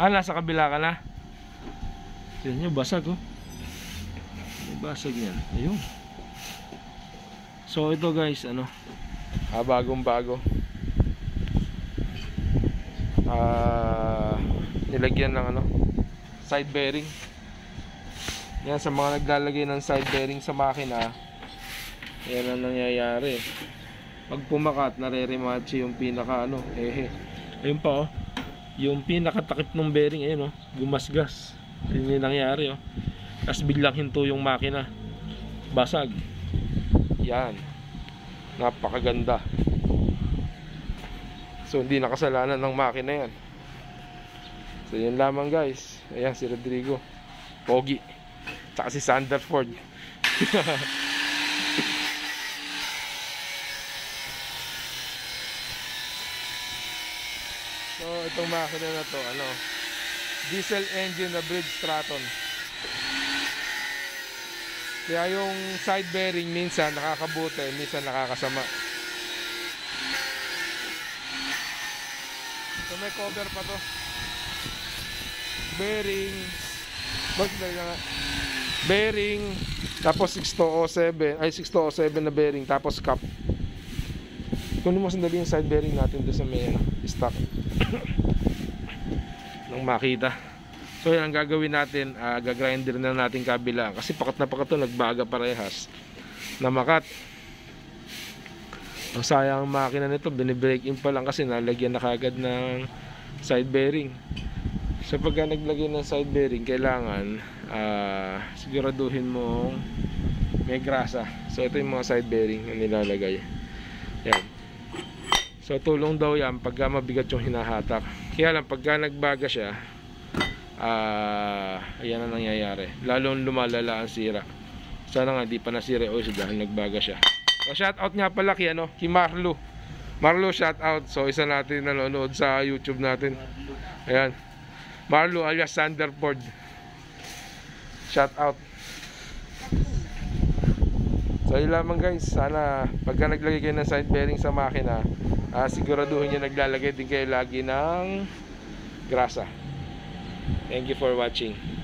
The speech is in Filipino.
Nasa kabila ka na. Tignan nyo, basag oh. May basag yan. Ayun. So ito guys, ano, bagong bago. Nilagyan ng ano, side bearing. Yan, sa mga naglalagay ng side bearing sa makina, yan ang nangyayari. Pag pumakat, nare-rematch yung pinaka ano, ayun pa oh, yung pinakatakip ng bearing, ayun oh, gumasgas. Yun yung nangyayari oh. Tapos biglang hinto yung makina, basag. Yan, napakaganda. So hindi nakasalanan ng makina yan. So yun lamang guys. Ayan si Rodrigo, pogi. Tsaka si Sanderford. So itong makina na to, ano, diesel engine na bridge Straton. Kaya yung side bearing minsan nakakabuti, minsan nakakasama. So may cover pa to. Bearing, bearing, tapos 6207, ay 6207 na bearing, tapos cap. Kunin mo sandali yung side bearing natin doon sa may stock nang makita. So yan ang gagawin natin, gagrinder na natin kabila kasi pakat na pakat to, nagbaga parehas na makat. Ang sayang ang makina nito, binibreak in pa lang kasi nalagyan na kagad ng side bearing. So pagka naglagay ng side bearing, kailangan siguraduhin mong may grasa. So ito yung mga side bearing na nilalagay. Yan. So tulong daw yan pagka mabigat yung hinahatak. Kaya lang pagka nagbaga siya, ayan ang nangyayari. Lalong lumalala ang sira. Sana nga di pa nasira o dahil nagbaga siya. So shout out nga pala kay ano, kay Marlo. Marlo, shout out. So isa natin nanonood sa YouTube natin. Ayan. Marlo alias Sanderford. Shout out. So yun lamang guys. Sana pagka naglagay kayo ng side bearing sa makina, siguraduhin nyo naglalagay din kayo lagi ng grasa. Thank you for watching.